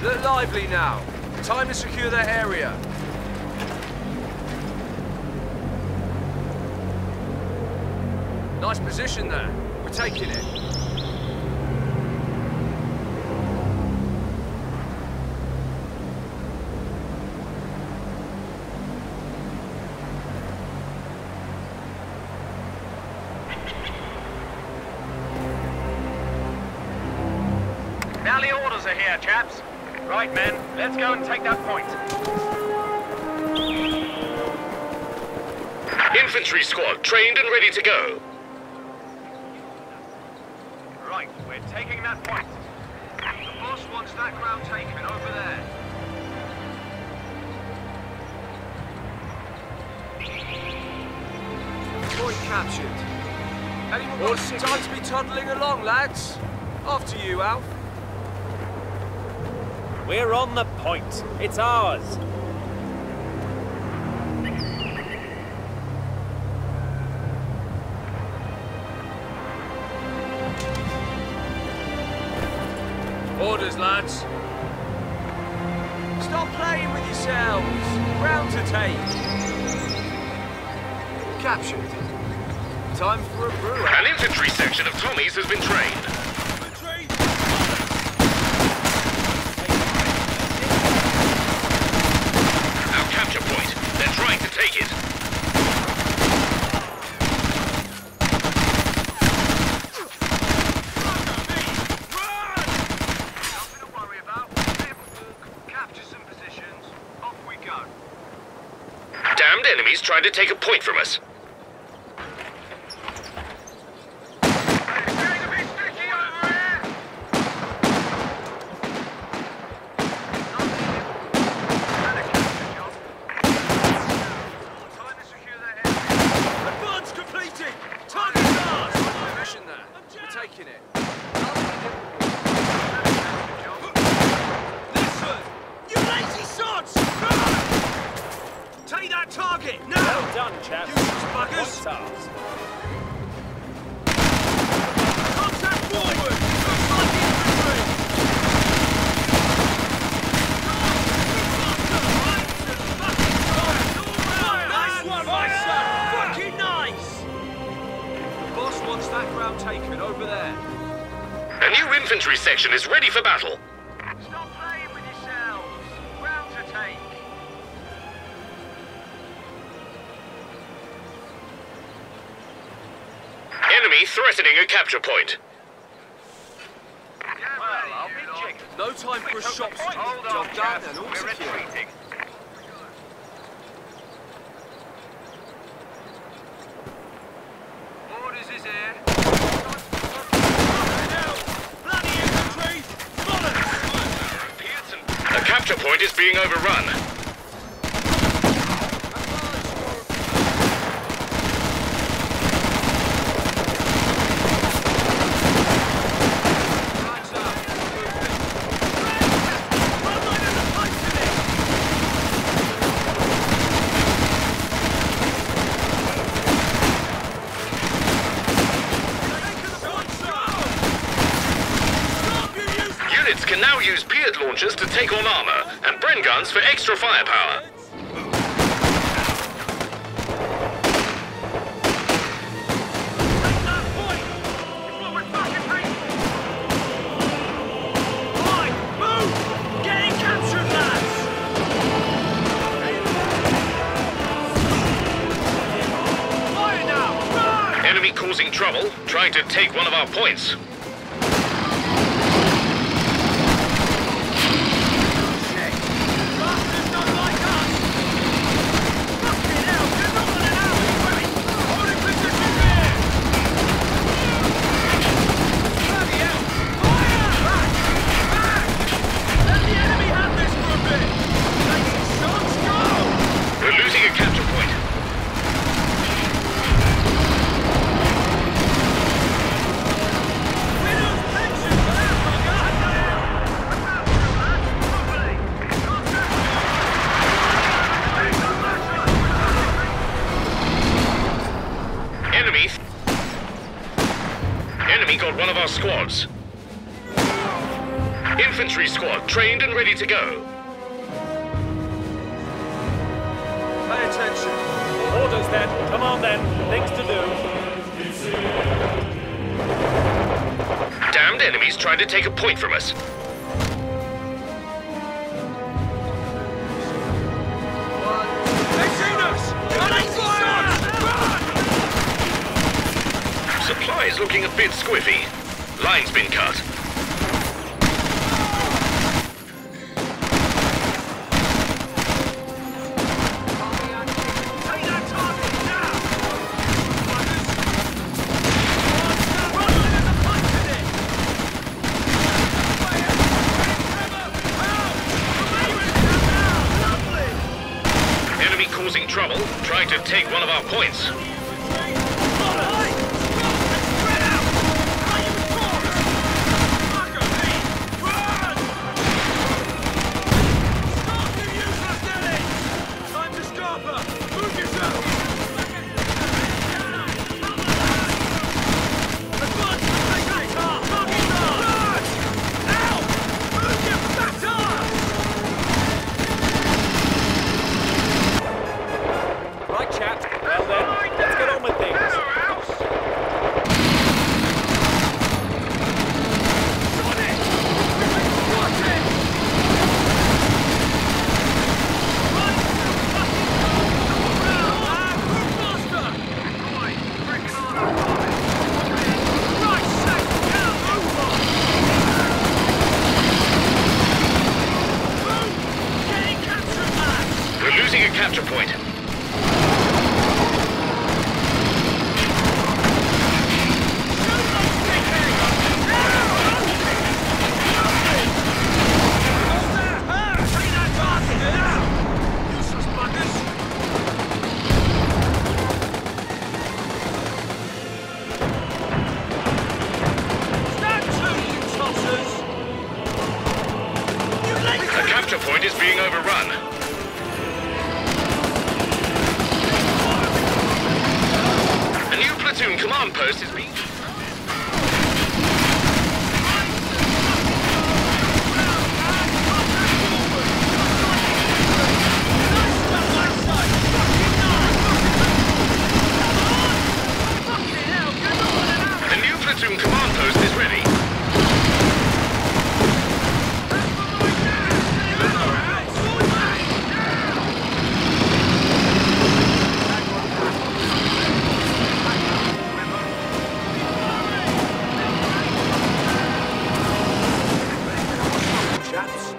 Look lively now. Time to secure that area. Nice position there. We're taking it. Now the orders are here, chaps. Right, men, let's go and take that point. Infantry squad trained and ready to go. Right, we're taking that point. The boss wants that ground taken over there. Point captured. Anyone got time to be toddling along, lads? After you, Alf. We're on the point. It's ours. Orders, lads. Stop playing with yourselves. Ground to take. Captured. Time for a brew. An infantry section of Tommies has been trained. Our capture point. They're trying to take it. Nothing to worry about. Bit of a walk, capture some positions. Off we go. Damned enemies trying to take a point from us. A new infantry section is ready for battle. Stop playing with yourselves. Ground to take. Enemy threatening a capture point. Well, I'll be jiggered. No time for a shop street. Hold on, Job done chaps. and all We're secure. retreating. Orders is here. A capture point is being overrun. Units can now use Beard launchers to take on armor, and Bren guns for extra firepower. Enemy causing trouble, trying to take one of our points. We're losing a capture point. Infantry squad trained and ready to go. Pay attention. Orders then. Come on then. Things to do. Damned enemies trying to take a point from us. They've seen us! Running fire! Supplies looking a bit squiffy. Line's been cut. Enemy causing trouble, trying to take one of our points. Right, chaps. Well then, let's get on with things. We're losing a capture point. The capture point is being overrun. A new platoon command post is being... The new platoon command post is ready. Chaps.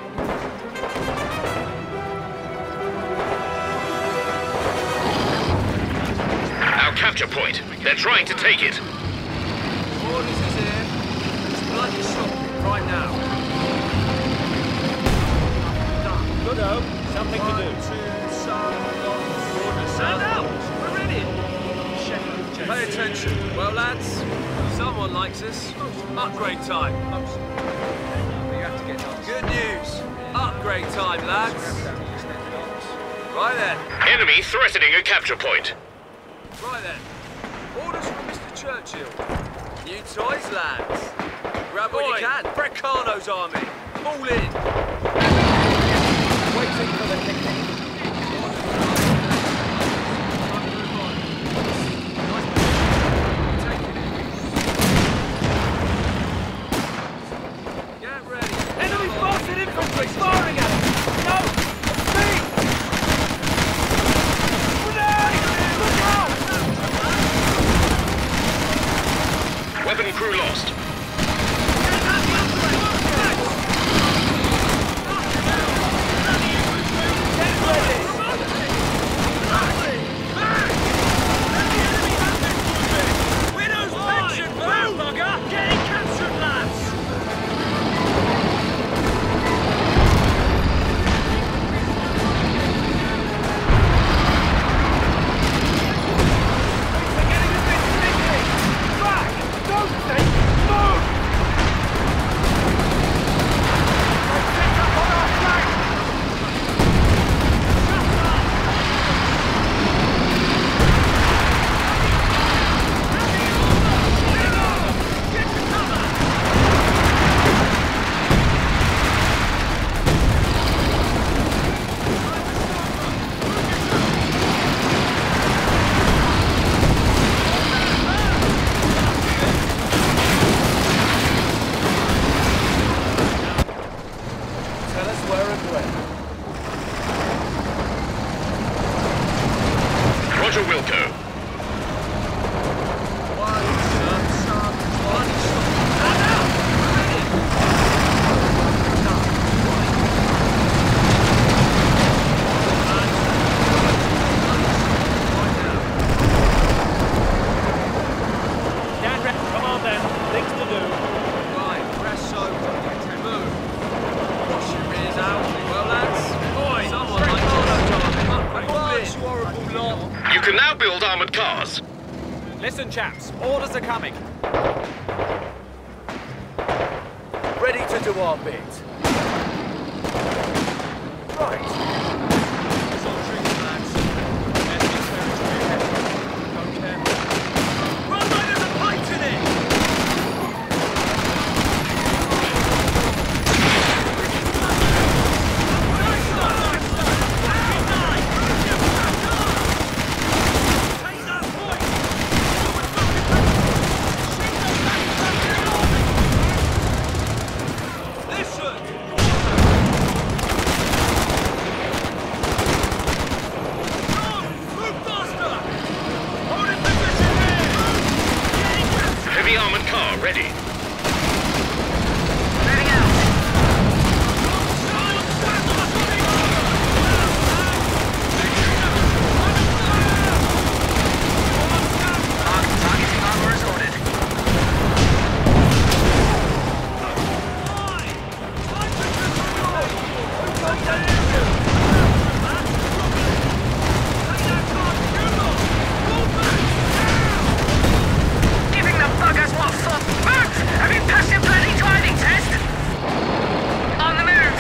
Our capture point. They're trying to take it. Orders is here. It's bloody shot right now. Good hope. Something to do. Stand out! We're ready! Pay attention. Well, lads, someone likes us. Upgrade time. Good news. Upgrade time, lads. Right then. Enemy threatening a capture point. Right then. Orders from Mr. Churchill. New toys, lads. Grab what you can. Brecano's army. Fall in. Waiting for the picnic. Get ready. Enemy Boston infantry firing at us! No! Speed! Grenade! Look out! Weapon crew lost. Widow's pension! Move, bugger! Getting captured, lads! Listen, chaps. Orders are coming. Ready to do our bit. Right. It's all tricky, lads. Enemy territory ahead. Go careful. Run like there's a pipe in it! Heavy armored car ready. Moving out. Targeting armor as ordered. Giving the buggers what for. Move! Have you passed your bloody driving test? On the move!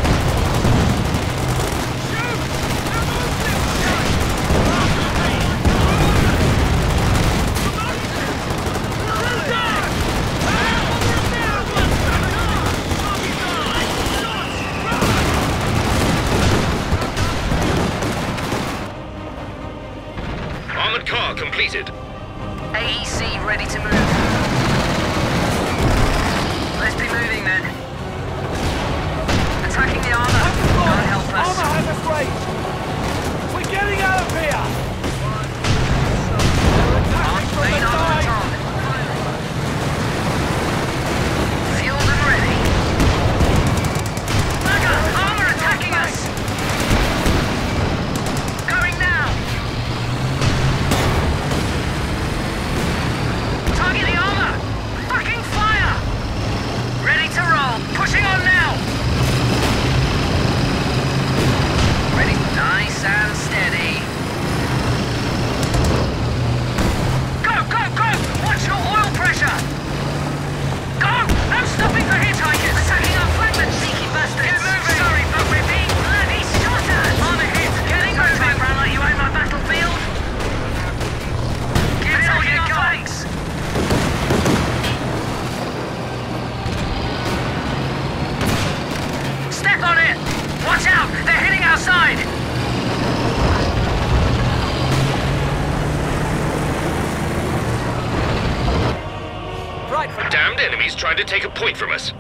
Armored car completed. AEC ready to move. Let's be moving then. Attacking the armor. God help us. Armor has us range! We're getting out of here! Main armor on. Fueled and ready. Bugger! Armor attacking us! Going now! Target the armor! Fucking fire! Ready to roll. Pushing on now! Ready. Nice and steady. Go, go, go! Watch your oil pressure! Go! No stopping for hitchhikers! Attacking our flankmen, cheeky bastards! Get moving! Sorry, but we're being bloody shot at! Armor hit! Getting moving! Around like you own my battlefield! Give it all you got! Step on it! Watch out! They're hitting our side! Right, Damned enemies trying to take a point from us.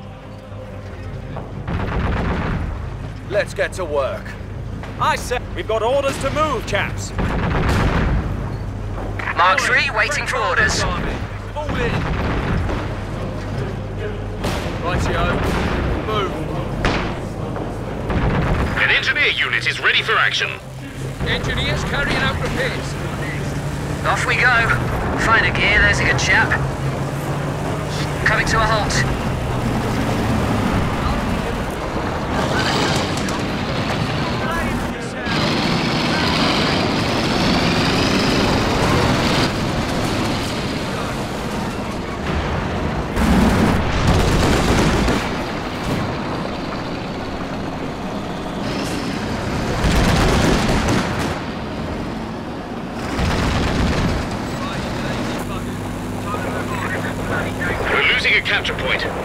Let's get to work. I said we've got orders to move, chaps. Mark 3, waiting for orders. Fall in. Rightio. Move. An engineer unit is ready for action. Engineers carrying out repairs. Off we go. Find a gear, there's a good chap. Coming to a halt. We're losing a capture point.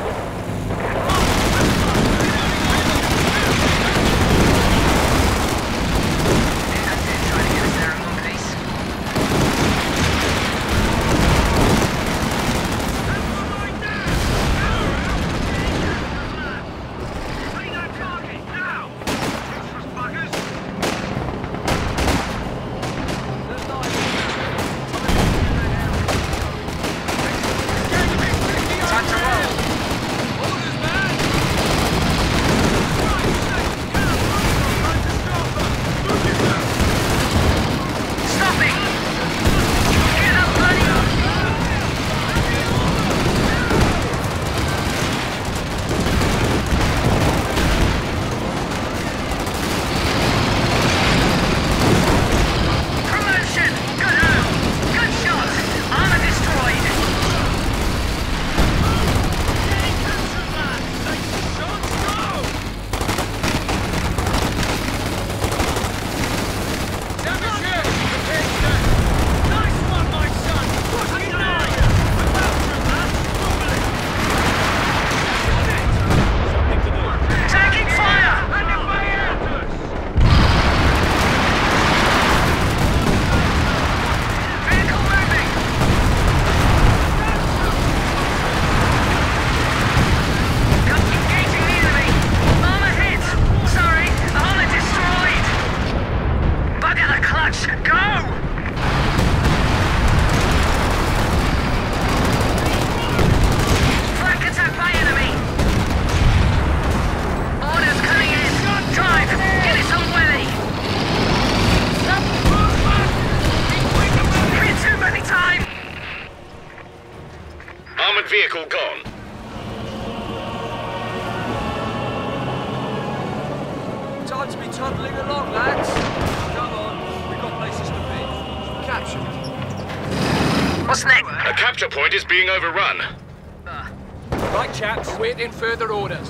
Time to be tumbling along, lads. Come on, we've got places to be. Captured. What's next? A capture point is being overrun. Right, chaps. Waiting further orders.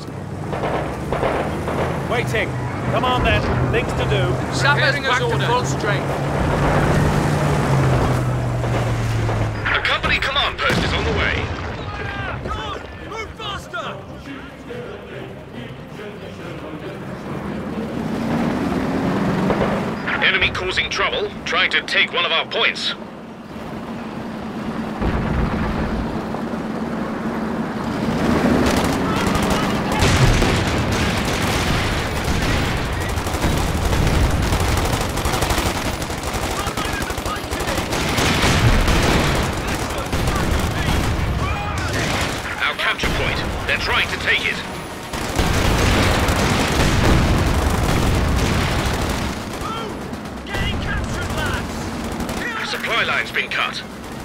Waiting. Come on then. Things to do. Sappers back to full strength. A company command post is on the way. Come on, move faster! Enemy causing trouble, trying to take one of our points. Our capture point. They're trying to take it. Supply line's been cut.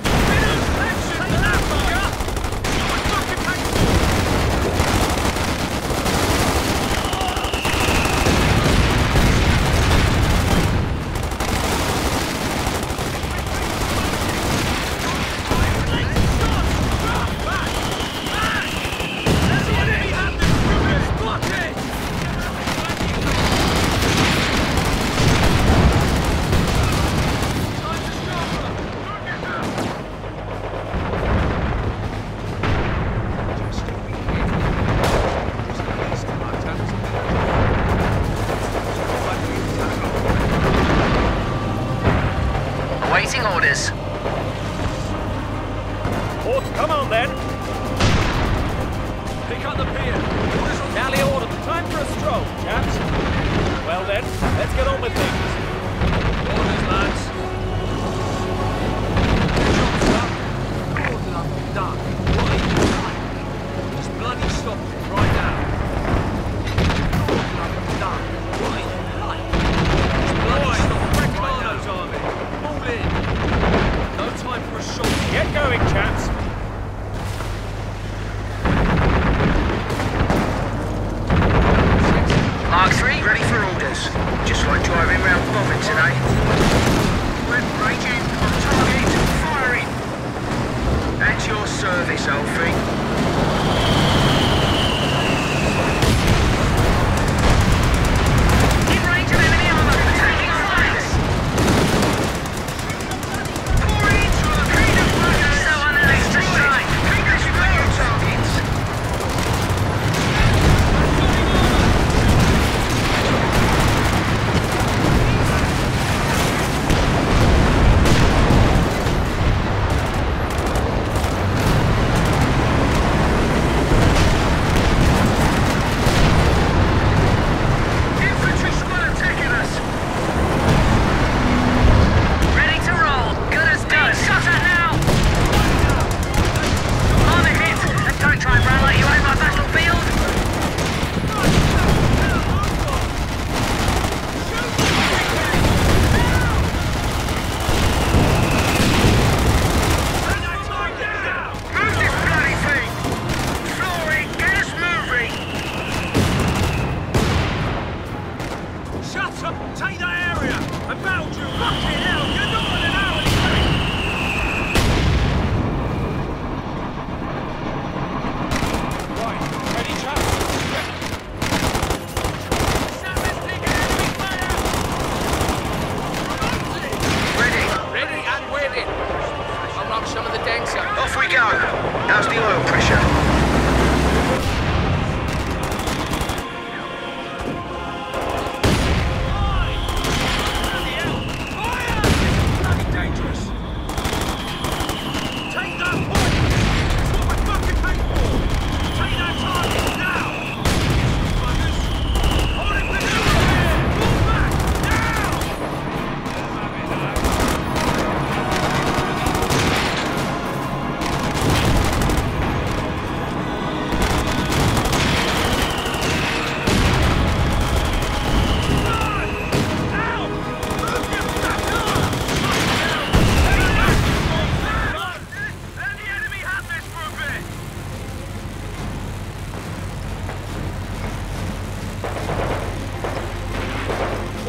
Awaiting orders. Oh, come on then. Pick up the pier. Orders on Galley order. Time for a stroll, chaps. Well then, let's get on with things. orders, lads. Job's up. Order up and done. What are you like? Just bloody stop it right now. Order up and done. What are you like? Just bloody stop it right now. Army. All in.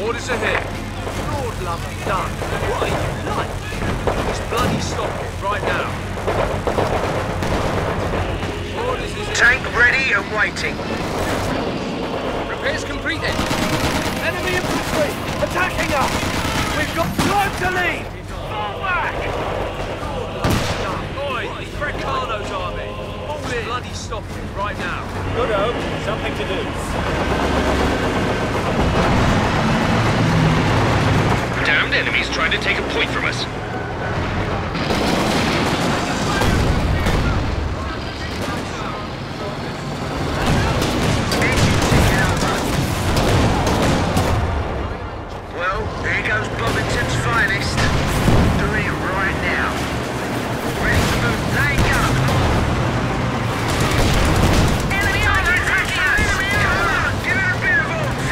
Orders ahead. Lord love and done. What are you like? Just bloody stop it right now. Orders is Tank ready and waiting. repairs completed. Enemy infantry! Attacking us! We've got time to lead! Forward! Oi, Frecano's army. All in. Bloody stop it right now. Good hope. Something to do. Damned enemies trying to take a point from us. Well, here goes Bovington's finest. Doing it right now. Ready to move. Laying gun. Enemy army attacking us! Come on, give it a bit of oomph.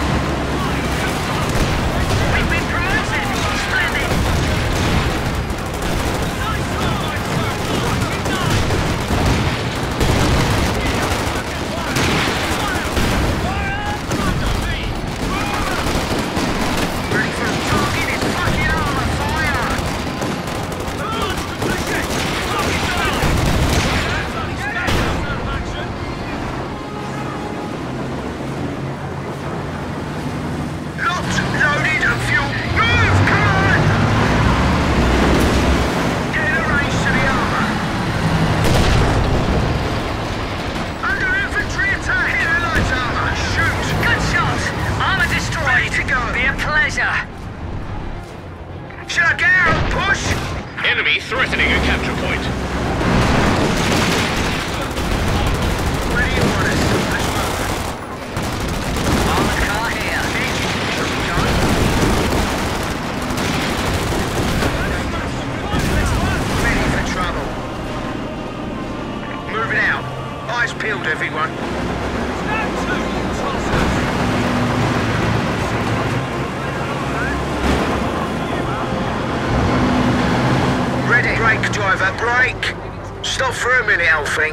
We've been promoted. Splendid. Ready for a target in fucking armor fire! Locked, loaded, and fuel. Move! Come on! Get in range to the armor. Under infantry attack! Hit the light armor! Shoot! Good shot! Armor destroyed! Ready to go! Be a pleasure! Should I get out and push? Enemy threatening a capture point. Where do you want us? Let's move. Armored car here. Shall we go? Ready for trouble. Moving out. Eyes peeled, everyone. Ready. Brake, driver, brake. Stop for a minute, old thing.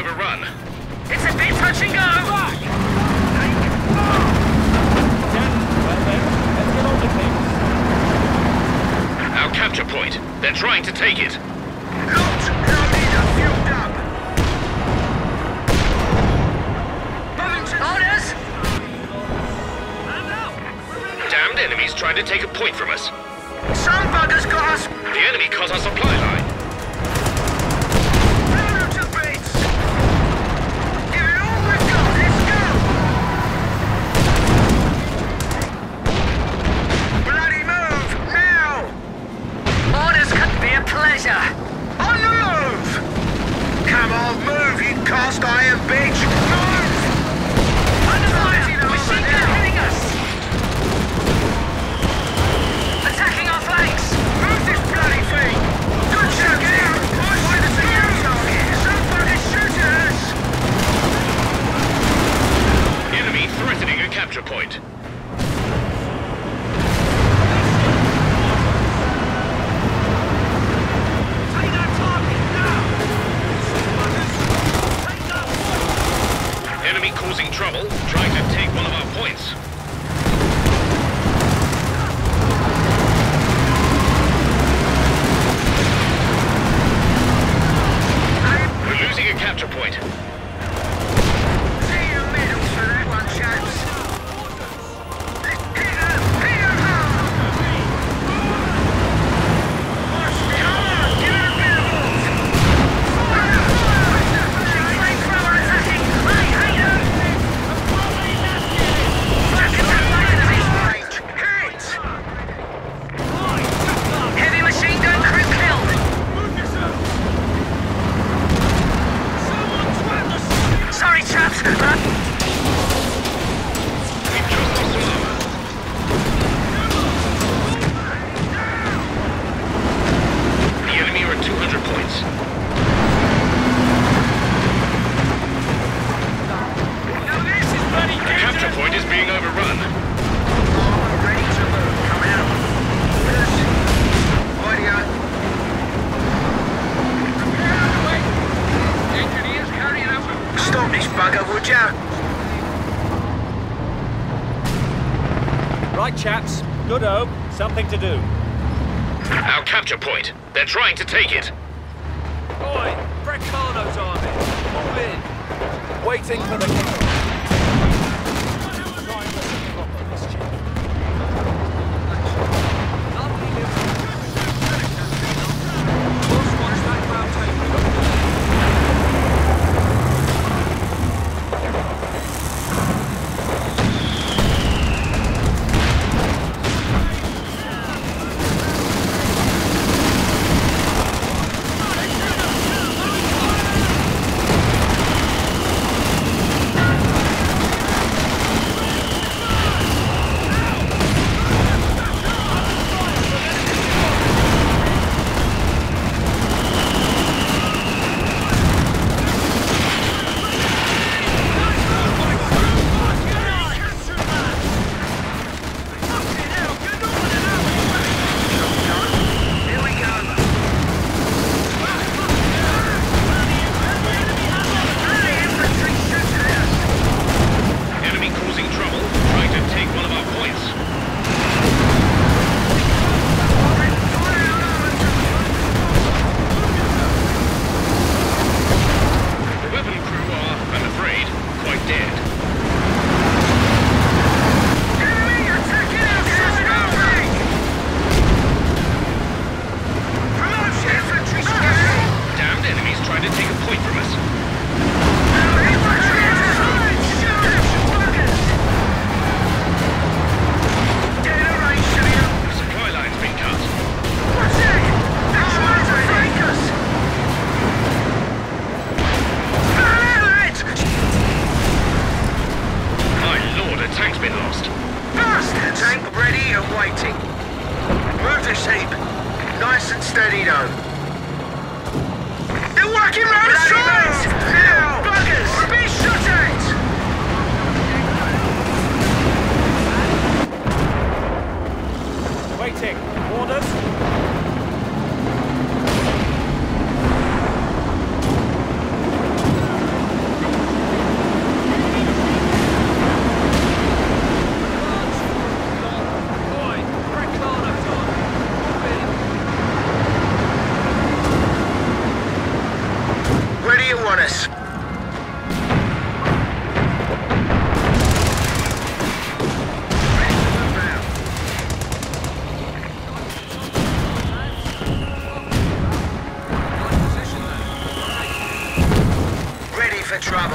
overrun. It's a bit touch and go. Well then, let's get on with things. Our capture point. They're trying to take it. Locked, loaded, and fueled up. Orders. Damned enemies trying to take a point from us. Some buggers got us. The enemy cut our supply line. Blown to bits. Give it all we've got. Let's go. Bloody move now. Orders could be a pleasure. On the move. Come on, move, you cast iron bitch. Move. Under fire. Machine gun hitting us. Attacking our flanks! Move this bloody thing! Good shot, get out! Why the secure target? Somebody's shooting us! Enemy threatening a capture point. Take that target now! Take that! Enemy causing trouble, trying to take one of our points. We're losing a capture point. See you middles for that one, chaps. Hit him! Hit him hard! Come on, give it a bit of oomph! Flamethrower attacking! I hate them! Flash attack by enemies! Range! Hit! Heavy machine gun crew killed! Sorry, chaps. We've just lost some armor. The enemy are at 200 points. Now this is bloody The capture point is being overrun. Ready to move. Coming out. Audio. Engineers carrying out a... Stop this bugger, would ya? Right, chaps. Good-o. Something to do. Our capture point. They're trying to take it. Oi! Brecano's army! All in! Waiting for the kick. Lovely little... Boss wants that round table.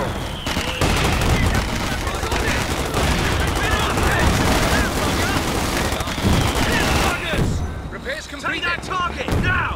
Repairs Take completed. that target, now!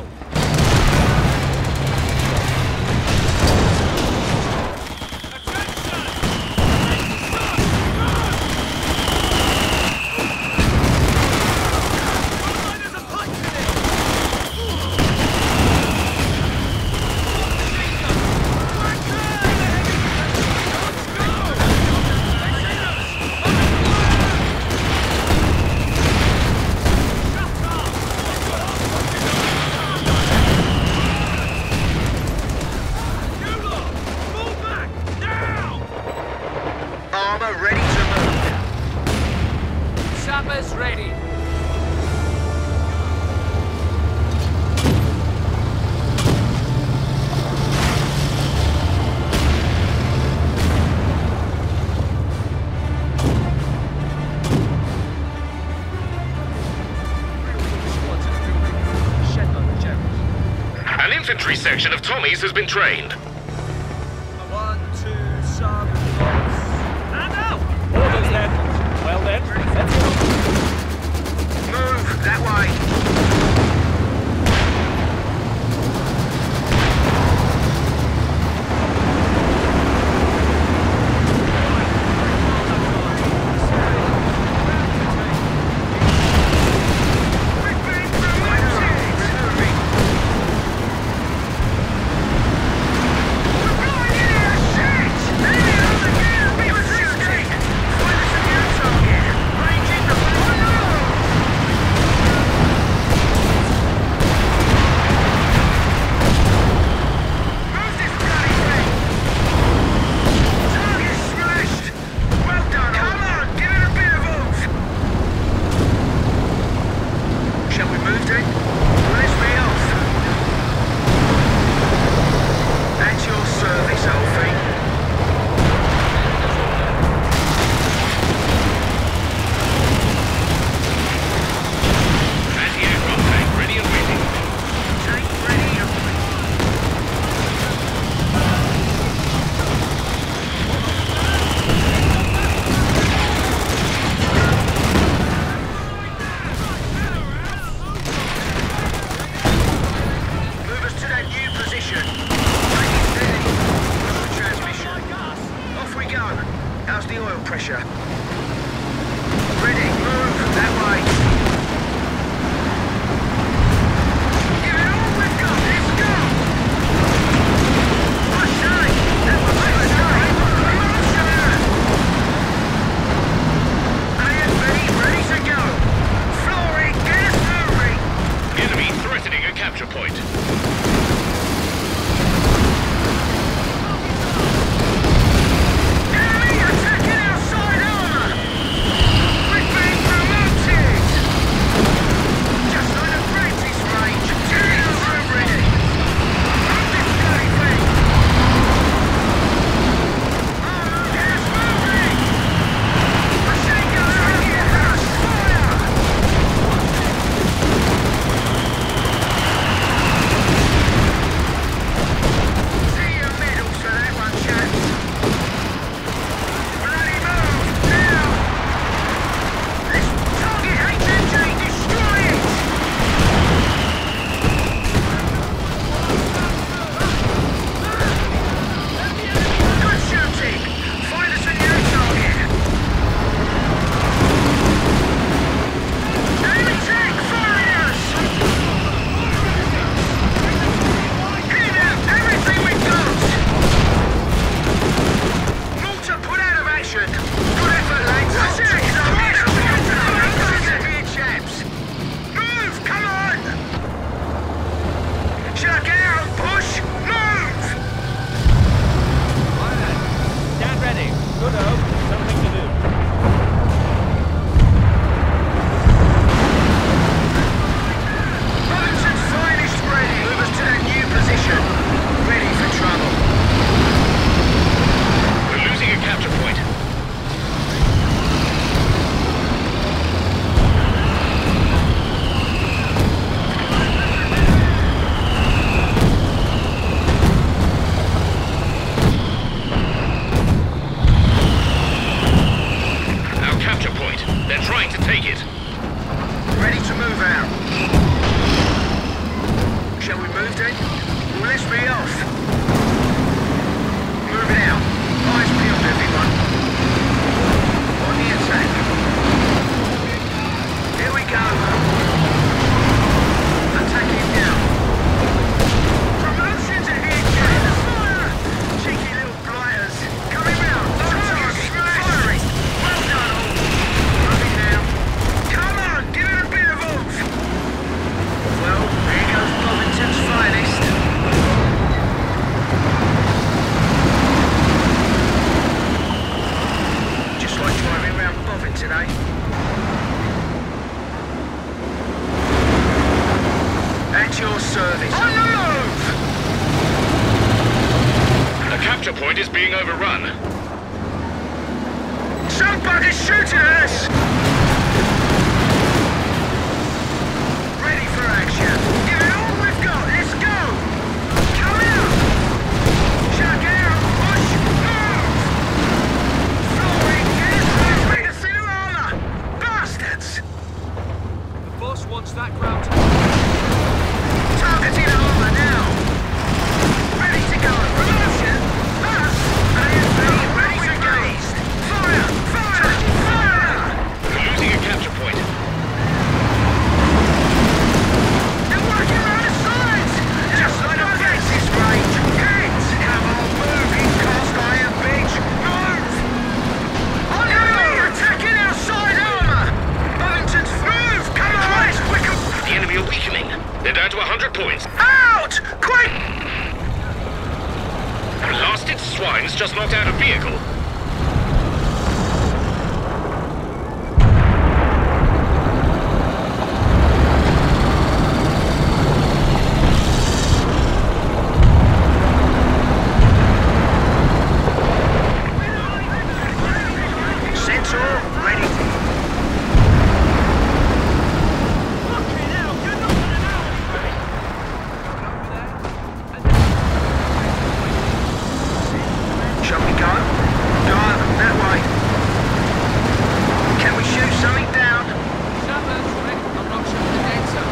Armor ready to move. Sappers ready. An infantry section of Tommies has been trained. 1, 2, sub, box. And out! Orders then. Well then, let's get on. Move that way. Shall we move then? Let's be off. At your service, Alfie. Anti-aircraft tank ready and waiting. Tank ready, Alfie. Move us to that new position. Take it steady. Lost the transmission. Off we go. How's the oil pressure? Ready, move that way. Give it all we've got. Let's go. I say, that was let's go. AFB ready to go. Flory, get us moving. Enemy threatening a capture point. Enemy attacking our side armor! Some bugger's shooting at us! Ready for action. Give it all we've got. Let's go! Coming up! Chuck out! Push! Move! Flooring! Get his legs ready to see their armor! Bastards! The boss wants that ground to... Targeting armor now! Ready to go! Promotion! Us! AFB ready to go! Fire! Fire! Fire! We're losing a capture point. They're working around the sides! Just like a fence's range! Heads! Come on, move! He's cast iron beach! Move! Enemy attacking our side armor! Bovington's move! Come on! Christ, quicker! The enemy are weakening. They're down to 100 points. Out! Quick! Blasted swines just knocked out a vehicle. Sensor ready. Shall we go? Go, that way. Can we shoot something down? Sounds right. I'm not sure the answer.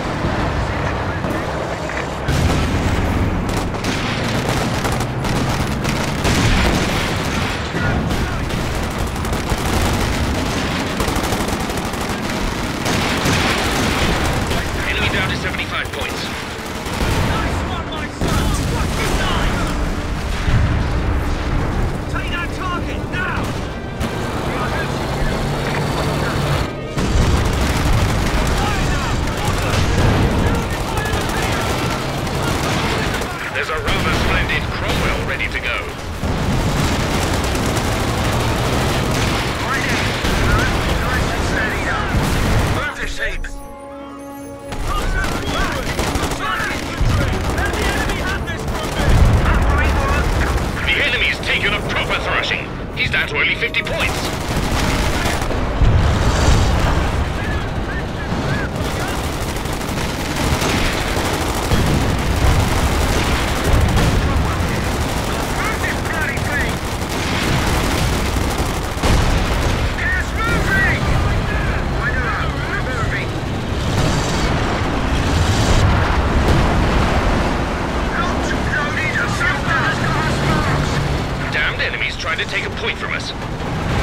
Enemy down to 75 points. Take that target, now! There's a rather splendid Cromwell ready to go. Right in. Nice and steady now. Move this heap. Upright work. The enemy's taken a proper thrashing. He's down to only 50 points. Move this bloody thing. Gas moving. Window up. Moving. Locked, loaded, assault guns got us marks. Damned enemies trying to take a point from us.